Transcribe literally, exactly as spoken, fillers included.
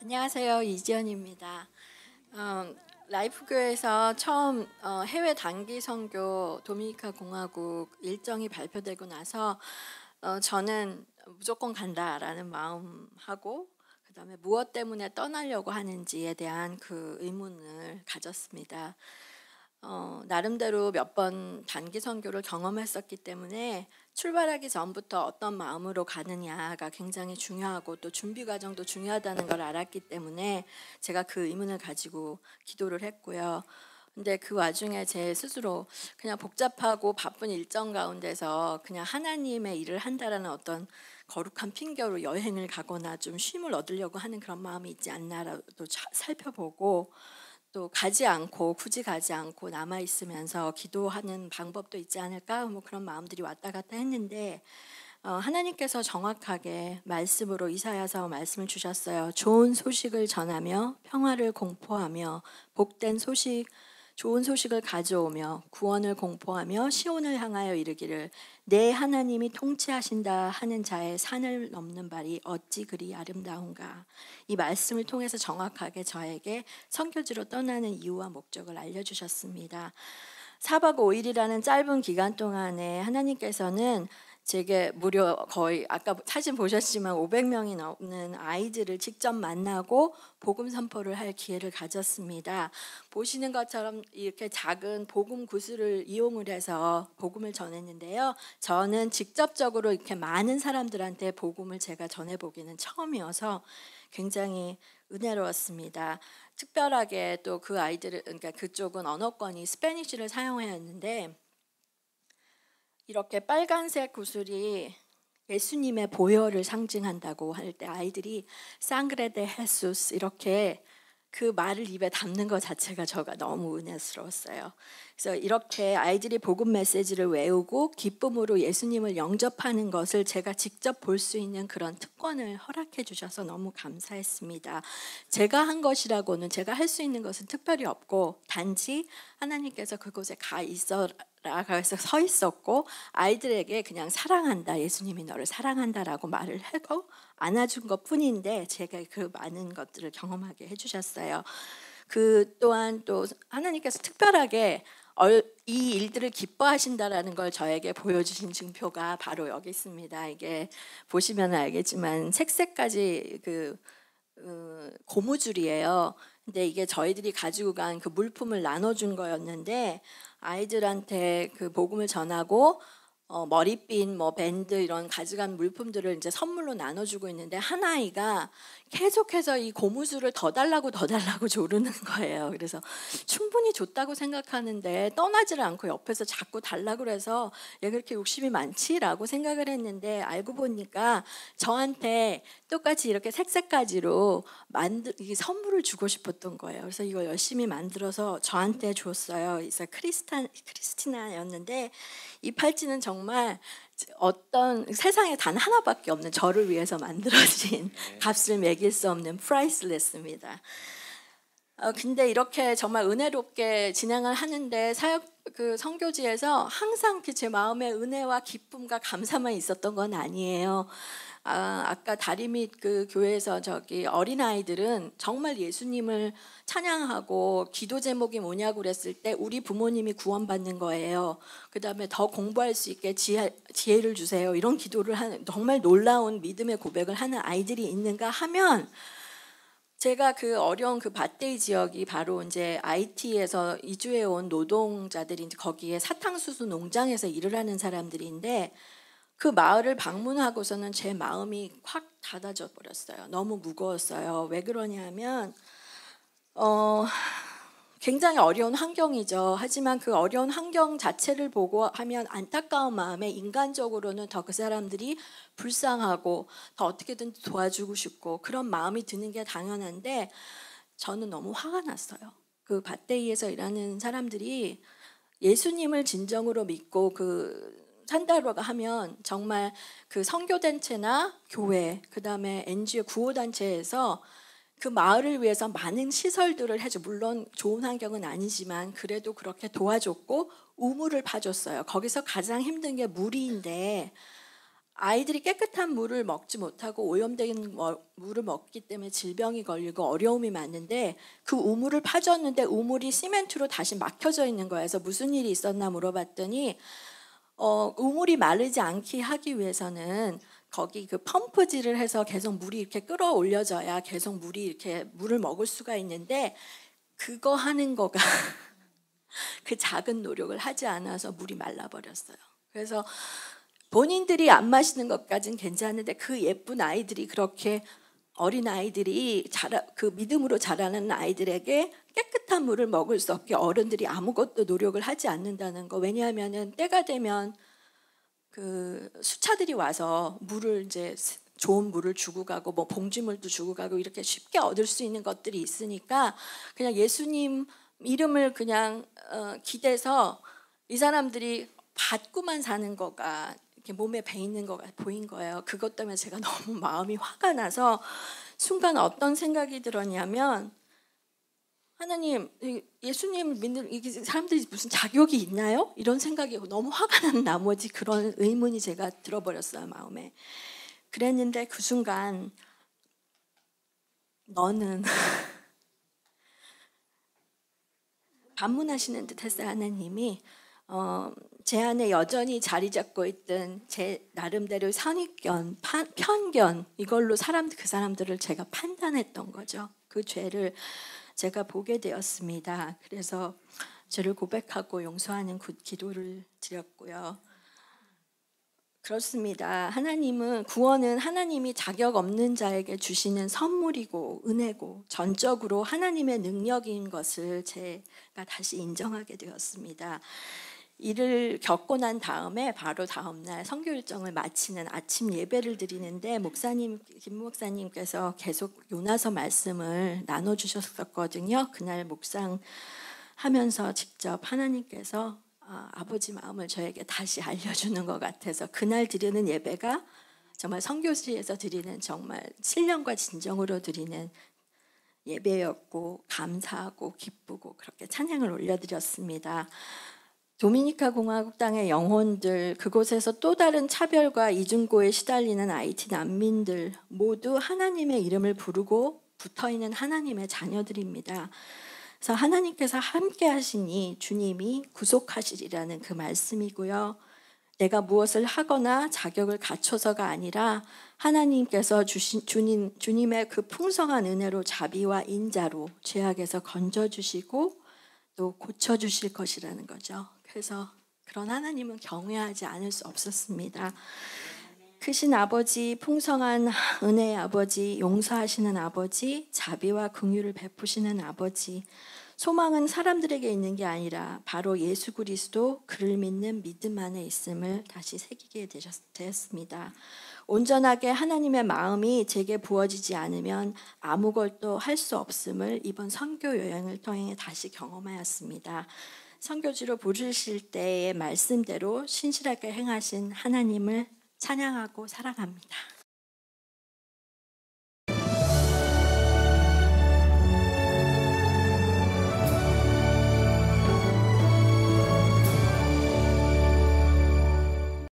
안녕하세요. 이지연입니다. 어, 라이프교회에서 처음 어, 해외 단기 선교 도미니카 공화국 일정이 발표되고 나서 어, 저는 무조건 간다라는 마음하고 그다음에 무엇 때문에 떠나려고 하는지에 대한 그 의문을 가졌습니다. 어, 나름대로 몇 번 단기 선교를 경험했었기 때문에 출발하기 전부터 어떤 마음으로 가느냐가 굉장히 중요하고 또 준비 과정도 중요하다는 걸 알았기 때문에 제가 그 의문을 가지고 기도를 했고요. 근데 그 와중에 제 스스로 그냥 복잡하고 바쁜 일정 가운데서 그냥 하나님의 일을 한다라는 어떤 거룩한 핑계로 여행을 가거나 좀 쉼을 얻으려고 하는 그런 마음이 있지 않나라도 살펴보고, 또 가지 않고 굳이 가지 않고 남아 있으면서 기도하는 방법도 있지 않을까, 뭐 그런 마음들이 왔다 갔다 했는데 어, 하나님께서 정확하게 말씀으로 이사야서 말씀을 주셨어요. 좋은 소식을 전하며 평화를 공포하며 복된 소식 좋은 소식을 가져오며 구원을 공포하며 시온을 향하여 이르기를 내 하나님이 통치하신다 하는 자의 산을 넘는 발이 어찌 그리 아름다운가. 이 말씀을 통해서 정확하게 저에게 선교지로 떠나는 이유와 목적을 알려주셨습니다. 사 박 오 일이라는 짧은 기간 동안에 하나님께서는 제게 무려 거의 아까 사진 보셨지만 오백 명이 넘는 아이들을 직접 만나고 복음 선포를 할 기회를 가졌습니다. 보시는 것처럼 이렇게 작은 복음 구슬을 이용을 해서 복음을 전했는데요. 저는 직접적으로 이렇게 많은 사람들한테 복음을 제가 전해보기는 처음이어서 굉장히 은혜로웠습니다. 특별하게 또 그 아이들을, 그러니까 그쪽은 언어권이 스페니쉬를 사용해야 했는데 이렇게 빨간색 구슬이 예수님의 보혈을 상징한다고 할 때 아이들이 상그레 데 헤수스 이렇게 그 말을 입에 담는 것 자체가 저가 너무 은혜스러웠어요. 그래서 이렇게 아이들이 복음 메시지를 외우고 기쁨으로 예수님을 영접하는 것을 제가 직접 볼 수 있는 그런 특권을 허락해 주셔서 너무 감사했습니다. 제가 한 것이라고는, 제가 할 수 있는 것은 특별히 없고 단지 하나님께서 그곳에 가 있어라 그래서 서 있었고 아이들에게 그냥 사랑한다, 예수님이 너를 사랑한다라고 말을 하고 안아준 것 뿐인데 제가 그 많은 것들을 경험하게 해주셨어요. 그 또한 또 하나님께서 특별하게 이 일들을 기뻐하신다라는 걸 저에게 보여주신 증표가 바로 여기 있습니다. 이게 보시면 알겠지만 색색까지 그 어, 고무줄이에요. 근데 이게 저희들이 가지고 간 그 물품을 나눠준 거였는데 아이들한테 그 복음을 전하고 어, 머리핀, 뭐 밴드 이런 가져간 물품들을 이제 선물로 나눠주고 있는데 한 아이가 계속해서 이 고무줄을 더 달라고 더 달라고 조르는 거예요. 그래서 충분히 줬다고 생각하는데 떠나지를 않고 옆에서 자꾸 달라고 그래서 얘 그렇게 욕심이 많지라고 생각을 했는데 알고 보니까 저한테 똑같이 이렇게 색색까지로 만들 이 선물을 주고 싶었던 거예요. 그래서 이거 열심히 만들어서 저한테 줬어요. 그래서 크리스탄 크리스티나였는데 이 팔찌는 정말 어떤 세상에 단 하나밖에 없는 저를 위해서 만들어진 값을 매길 수 없는 프라이슬레스입니다. 어, 근데 이렇게 정말 은혜롭게 진행을 하는데 사역 그 선교지에서 항상 그 제 마음에 은혜와 기쁨과 감사만 있었던 건 아니에요. 아, 아까 다리밑 그 교회에서 저기 어린 아이들은 정말 예수님을 찬양하고 기도 제목이 뭐냐고 그랬을 때 우리 부모님이 구원받는 거예요. 그 다음에 더 공부할 수 있게 지혜, 지혜를 주세요. 이런 기도를 하는 정말 놀라운 믿음의 고백을 하는 아이들이 있는가 하면 제가 그 어려운 그 밭데이 지역이 바로 이제 아이티에서 이주해 온 노동자들이 이제 거기에 사탕수수 농장에서 일을 하는 사람들인데 그 마을을 방문하고서는 제 마음이 확 닫아져 버렸어요. 너무 무거웠어요. 왜 그러냐면 어, 굉장히 어려운 환경이죠. 하지만 그 어려운 환경 자체를 보고 하면 안타까운 마음에 인간적으로는 더 그 사람들이 불쌍하고 더 어떻게든 도와주고 싶고 그런 마음이 드는 게 당연한데 저는 너무 화가 났어요. 그 밭데이에서 일하는 사람들이 예수님을 진정으로 믿고 그 산다로가 하면 정말 그 선교단체나 교회, 그 다음에 엔지오 구호단체에서 그 마을을 위해서 많은 시설들을 해줘. 물론 좋은 환경은 아니지만 그래도 그렇게 도와줬고 우물을 파줬어요. 거기서 가장 힘든 게 물인데 아이들이 깨끗한 물을 먹지 못하고 오염된 물을 먹기 때문에 질병이 걸리고 어려움이 많은데 그 우물을 파줬는데 우물이 시멘트로 다시 막혀져 있는 거예요. 그래서 무슨 일이 있었나 물어봤더니 어, 우물이 마르지 않게 하기 위해서는 거기 그 펌프질을 해서 계속 물이 이렇게 끌어올려져야 계속 물이 이렇게 물을 먹을 수가 있는데 그거 하는 거가 그 작은 노력을 하지 않아서 물이 말라버렸어요. 그래서 본인들이 안 마시는 것까지는 괜찮은데 그 예쁜 아이들이 그렇게 어린 아이들이 자라, 그 믿음으로 자라는 아이들에게 깨끗한 물을 먹을 수 없게 어른들이 아무것도 노력을 하지 않는다는 거. 왜냐하면은 때가 되면 그 수차들이 와서 물을 이제 좋은 물을 주고 가고 뭐 봉지물도 주고 가고 이렇게 쉽게 얻을 수 있는 것들이 있으니까 그냥 예수님 이름을 그냥 어, 기대서 이 사람들이 받고만 사는 거가 이렇게 몸에 배 있는 거가 보인 거예요. 그것 때문에 제가 너무 마음이 화가 나서 순간 어떤 생각이 들었냐면 하나님, 예수님을 믿는 이 사람들이 무슨 자격이 있나요? 이런 생각이 너무 화가 난 나머지 그런 의문이 제가 들어버렸어요, 마음에. 그랬는데 그 순간 너는 반문하시는 듯했어요. 하나님이 어, 제 안에 여전히 자리 잡고 있던 제 나름대로 선입견, 파, 편견 이걸로 사람 그 사람들을 제가 판단했던 거죠. 그 죄를 제가 보게 되었습니다. 그래서 죄를 고백하고 용서하는 기도를 드렸고요. 그렇습니다. 하나님은 구원은 하나님이 자격 없는 자에게 주시는 선물이고 은혜고 전적으로 하나님의 능력인 것을 제가 다시 인정하게 되었습니다. 이를 겪고 난 다음에 바로 다음날 선교 일정을 마치는 아침 예배를 드리는데 목사님, 김 목사님께서 계속 요나서 말씀을 나눠주셨었거든요. 그날 묵상하면서 직접 하나님께서 아, 아버지 마음을 저에게 다시 알려주는 것 같아서 그날 드리는 예배가 정말 선교지에서 드리는 정말 신령과 진정으로 드리는 예배였고 감사하고 기쁘고 그렇게 찬양을 올려드렸습니다. 도미니카 공화국 땅의 영혼들, 그곳에서 또 다른 차별과 이중고에 시달리는 아이티 난민들 모두 하나님의 이름을 부르고 붙어있는 하나님의 자녀들입니다. 그래서 하나님께서 함께 하시니 주님이 구속하시리라는 그 말씀이고요. 내가 무엇을 하거나 자격을 갖춰서가 아니라 하나님께서 주신 주님, 주님의 그 풍성한 은혜로 자비와 인자로 죄악에서 건져주시고 또 고쳐주실 것이라는 거죠. 그래서 그런 하나님은 경외하지 않을 수 없었습니다. 크신 아버지, 풍성한 은혜의 아버지, 용서하시는 아버지, 자비와 긍휼을 베푸시는 아버지, 소망은 사람들에게 있는 게 아니라 바로 예수 그리스도 그를 믿는 믿음 안에 있음을 다시 새기게 되었습니다. 온전하게 하나님의 마음이 제게 부어지지 않으면 아무것도 할 수 없음을 이번 선교 여행을 통해 다시 경험하였습니다. 선교지로 부르실 때의 말씀대로 신실하게 행하신 하나님을 찬양하고 사랑합니다.